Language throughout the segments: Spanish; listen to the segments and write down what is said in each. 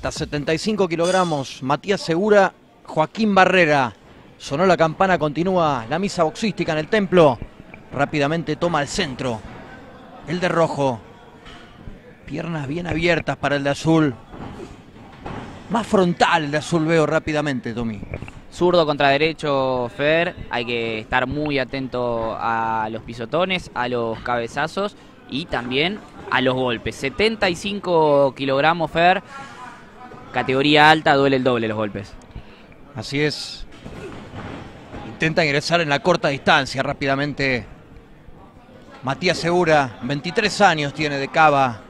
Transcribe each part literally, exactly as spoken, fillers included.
setenta, setenta y cinco kilogramos. Matías Segura, Joaquín Barrera. Sonó la campana, continúa la misa boxística en el templo. Rápidamente toma el centro. El de rojo. Piernas bien abiertas para el de azul. Más frontal el de azul, veo rápidamente, Tommy. Zurdo contra derecho, Fer. Hay que estar muy atento a los pisotones, a los cabezazos y también a los golpes. setenta y cinco kilogramos, Fer. Categoría alta, duele el doble los golpes. Así es. Intenta ingresar en la corta distancia rápidamente. Matías Segura, veintitrés años tiene de cava.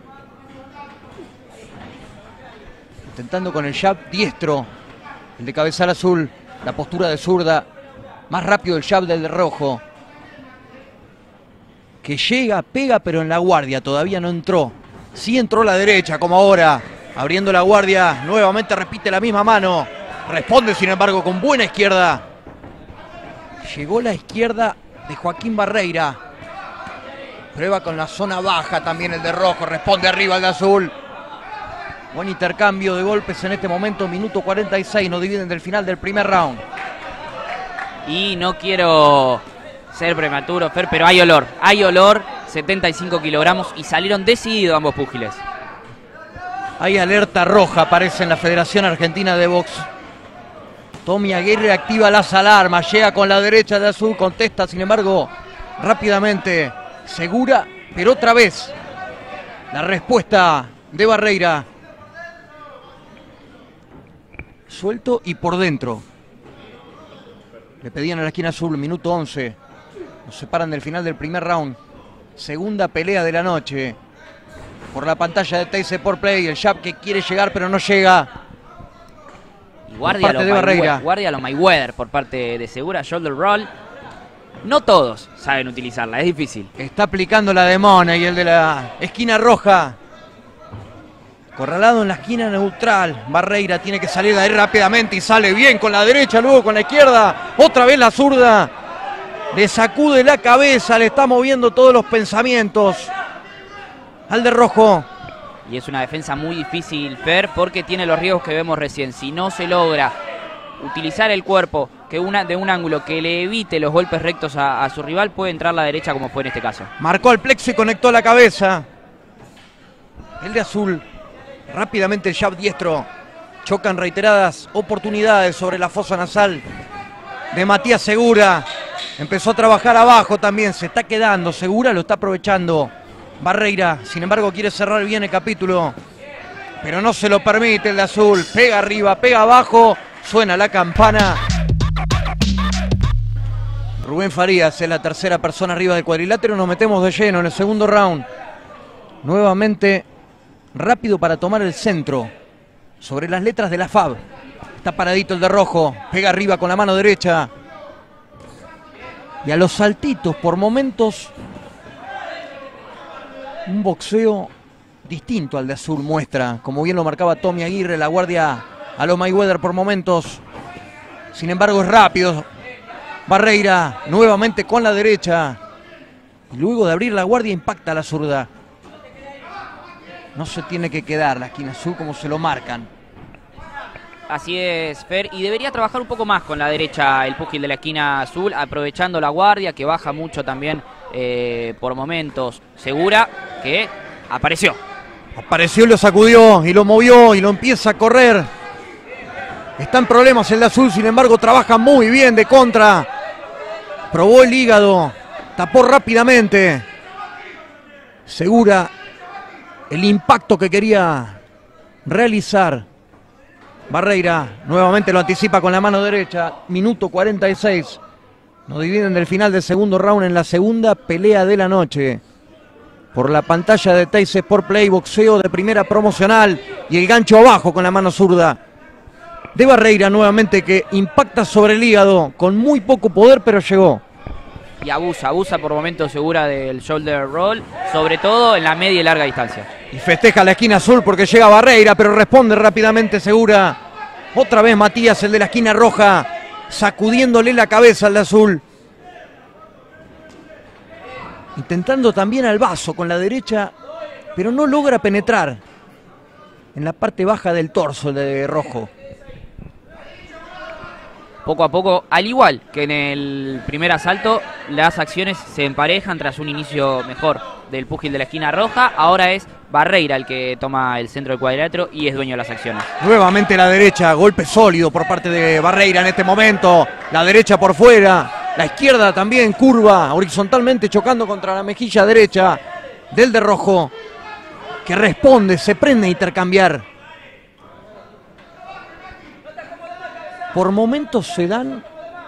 Intentando con el jab diestro, el de cabezal azul, la postura de zurda. Más rápido el jab del de rojo. Que llega, pega, pero en la guardia, todavía no entró. Sí entró la derecha, como ahora. Abriendo la guardia, nuevamente repite la misma mano. Responde, sin embargo, con buena izquierda. Llegó la izquierda de Joaquín Barreira. Prueba con la zona baja también el de rojo. Responde arriba el de azul. Buen intercambio de golpes en este momento. Minuto cuarenta y seis. Nos dividen del final del primer round. Y no quiero ser prematuro, Fer, pero hay olor. Hay olor. setenta y cinco kilogramos y salieron decididos ambos púgiles. Hay alerta roja, aparece en la Federación Argentina de Box. Tommy Aguirre activa las alarmas, llega con la derecha de azul, contesta, sin embargo, rápidamente Segura, pero otra vez la respuesta de Barreira. Suelto y por dentro. Le pedían a la esquina azul, minuto once. Nos separan del final del primer round. Segunda pelea de la noche. Por la pantalla de Teis Sport Play, el jab que quiere llegar pero no llega. Y guardia lo, Mayweather, guardia lo Mayweather por parte de Segura, shoulder roll. No todos saben utilizarla, es difícil. Está aplicando la de Mona y el de la esquina roja. Corralado en la esquina neutral. Barreira tiene que salir de ahí rápidamente y sale bien con la derecha, luego con la izquierda. Otra vez la zurda. Le sacude la cabeza, le está moviendo todos los pensamientos al de rojo. Y es una defensa muy difícil, Fer, porque tiene los riesgos que vemos recién. Si no se logra utilizar el cuerpo que una, de un ángulo que le evite los golpes rectos a, a su rival, puede entrar la derecha como fue en este caso. Marcó al plexo y conectó la cabeza. El de azul. Rápidamente el jab diestro. Chocan reiteradas oportunidades sobre la fosa nasal de Matías Segura. Empezó a trabajar abajo también. Se está quedando. Segura lo está aprovechando. Barreira, sin embargo, quiere cerrar bien el capítulo, pero no se lo permite el de azul. Pega arriba, pega abajo, suena la campana. Rubén Farías es la tercera persona arriba del cuadrilátero. Nos metemos de lleno en el segundo round. Nuevamente, rápido para tomar el centro. Sobre las letras de la F A B. Está paradito el de rojo, pega arriba con la mano derecha. Y a los saltitos, por momentos... Un boxeo distinto al de azul muestra, como bien lo marcaba Tommy Aguirre, la guardia a lo Mayweather por momentos. Sin embargo es rápido. Barreira nuevamente con la derecha. Y luego de abrir la guardia impacta a la zurda. No se tiene que quedar la esquina azul como se lo marcan. Así es, Fer, y debería trabajar un poco más con la derecha el púgil de la esquina azul, aprovechando la guardia que baja mucho también eh, por momentos. Segura que apareció. Apareció y lo sacudió y lo movió y lo empieza a correr. Está en problemas el de azul, sin embargo trabaja muy bien de contra. Probó el hígado, tapó rápidamente. Segura el impacto que quería realizar. Barreira nuevamente lo anticipa con la mano derecha. Minuto cuarenta y seis. Nos dividen del final del segundo round en la segunda pelea de la noche. Por la pantalla de Teis Sport Play, boxeo de primera promocional. Y el gancho abajo con la mano zurda de Barreira nuevamente, que impacta sobre el hígado con muy poco poder, pero llegó. Y abusa, abusa por momentos Segura del shoulder roll, sobre todo en la media y larga distancia. Y festeja la esquina azul porque llega Barreira, pero responde rápidamente Segura. Otra vez Matías, el de la esquina roja, sacudiéndole la cabeza al de azul. Intentando también al vaso con la derecha, pero no logra penetrar en la parte baja del torso de rojo. Poco a poco, al igual que en el primer asalto, las acciones se emparejan tras un inicio mejor del púgil de la esquina roja. Ahora es Barreira el que toma el centro del cuadrilátero y es dueño de las acciones. Nuevamente la derecha, golpe sólido por parte de Barreira en este momento. La derecha por fuera, la izquierda también curva, horizontalmente chocando contra la mejilla derecha del de rojo, que responde, se prende a intercambiar. Por momentos se dan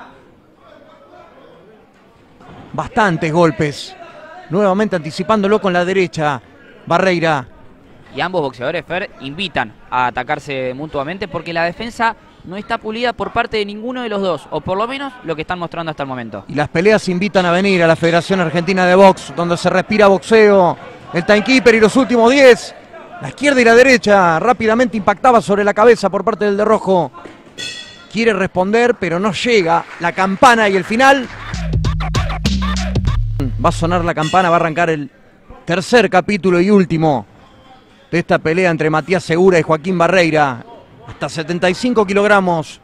bastantes golpes. Nuevamente anticipándolo con la derecha, Barreira. Y ambos boxeadores, Fer, invitan a atacarse mutuamente porque la defensa no está pulida por parte de ninguno de los dos, o por lo menos lo que están mostrando hasta el momento. Y las peleas invitan a venir a la Federación Argentina de Box, donde se respira boxeo. El timekeeper y los últimos diez. La izquierda y la derecha rápidamente impactaba sobre la cabeza por parte del de rojo. Quiere responder, pero no llega. La campana y el final. Va a sonar la campana, va a arrancar el tercer capítulo y último de esta pelea entre Matías Segura y Joaquín Barreira. Hasta setenta y cinco kilogramos.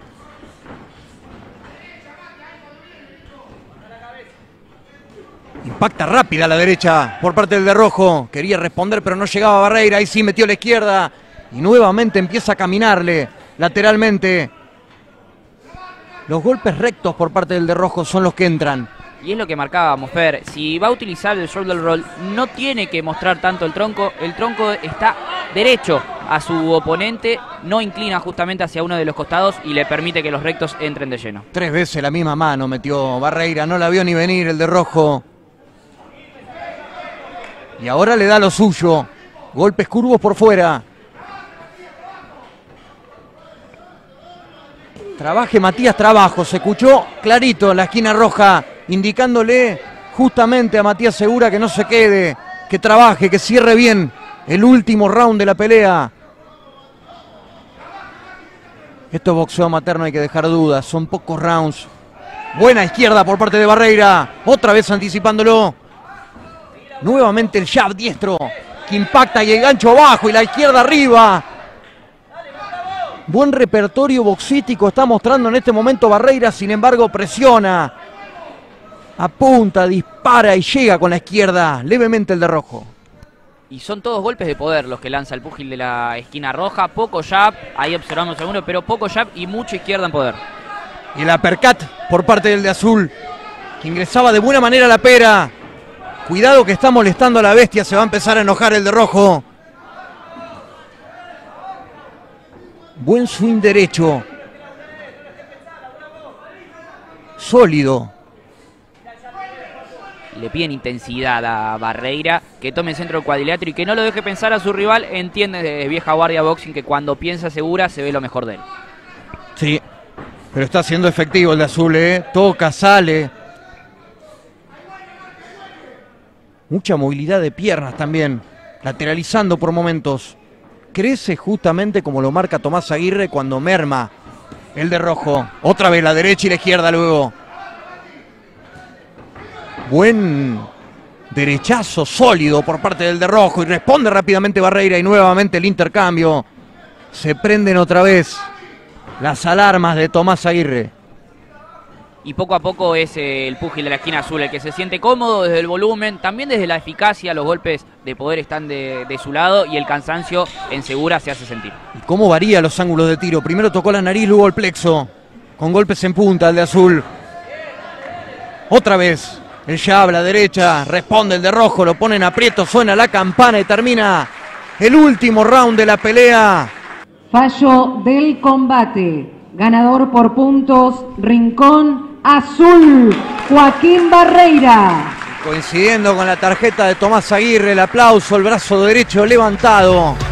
Impacta rápida a la derecha por parte del de rojo. Quería responder, pero no llegaba Barreira. Ahí sí metió la izquierda. Y nuevamente empieza a caminarle lateralmente. Los golpes rectos por parte del de rojo son los que entran. Y es lo que marcábamos, Fer. Si va a utilizar el shoulder roll, no tiene que mostrar tanto el tronco. El tronco está derecho a su oponente, no inclina justamente hacia uno de los costados y le permite que los rectos entren de lleno. Tres veces la misma mano metió Barreira, no la vio ni venir el de rojo. Y ahora le da lo suyo. Golpes curvos por fuera. Trabaje Matías, trabajo. Se escuchó clarito en la esquina roja, indicándole justamente a Matías Segura que no se quede, que trabaje, que cierre bien el último round de la pelea. Esto es boxeo amateur, no hay que dejar dudas, son pocos rounds. Buena izquierda por parte de Barreira, otra vez anticipándolo. Nuevamente el jab diestro que impacta y el gancho abajo y la izquierda arriba. Buen repertorio boxístico está mostrando en este momento Barreira, sin embargo presiona, apunta, dispara y llega con la izquierda, levemente el de rojo. Y son todos golpes de poder los que lanza el púgil de la esquina roja, poco jab, ahí observamos alguno, pero poco jab y mucha izquierda en poder. Y el uppercut por parte del de azul, que ingresaba de buena manera a la pera. Cuidado que está molestando a la bestia, se va a empezar a enojar el de rojo. Buen swing derecho. Sólido. Le piden intensidad a Barreira, que tome el centro del cuadrilátero y que no lo deje pensar a su rival. Entiende de vieja guardia boxing que cuando piensa Segura se ve lo mejor de él. Sí, pero está siendo efectivo el de azul, ¿eh? Toca, sale. Mucha movilidad de piernas también, lateralizando por momentos. Crece justamente como lo marca Tomás Aguirre cuando merma el de rojo. Otra vez la derecha y la izquierda luego. Buen derechazo sólido por parte del de rojo y responde rápidamente Barreira y nuevamente el intercambio. Se prenden otra vez las alarmas de Tomás Aguirre. Y poco a poco es eh, el púgil de la esquina azul el que se siente cómodo desde el volumen, también desde la eficacia, los golpes de poder están de, de su lado y el cansancio en Segura se hace sentir. ¿Y cómo varía los ángulos de tiro? Primero tocó la nariz, luego el plexo, con golpes en punta el de azul. Otra vez el jab, la derecha, responde el de rojo, lo ponen aprieto, suena la campana y termina el último round de la pelea. Fallo del combate, ganador por puntos, Rincón Azul, Joaquín Barreira. Coincidiendo con la tarjeta de Tomás Aguirre, el aplauso, el brazo derecho levantado.